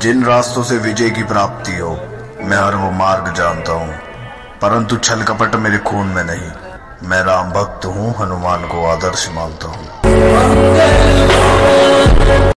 जिन रास्तों से विजय की प्राप्ति हो, मैं हर वो मार्ग जानता हूँ, परंतु छल कपट मेरे खून में नहीं। मैं राम भक्त हूँ, हनुमान को आदर्श मानता हूँ।